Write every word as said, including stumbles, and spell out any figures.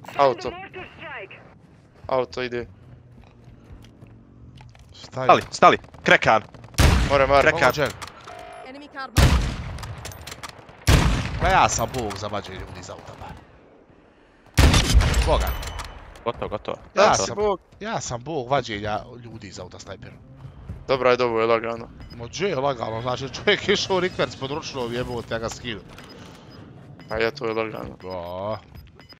Auto. Auto ide. Stali, stali, krekan. More, more. Krek- Pogođen. Enemy car marked. Pa ja sam bog za vađenje ljudi iz auta, bar. Boga. Gotovo, gotovo. Ja Da, sam, bog. ja sam bog vađenja ljudi iz auta snajperom. Dobro, ajde, ovo je lagano. Mođe je lagano, znači čovjek je išao rikverc pod ručnom jebote, ja ga skinu. A ja, to je lagano. Da.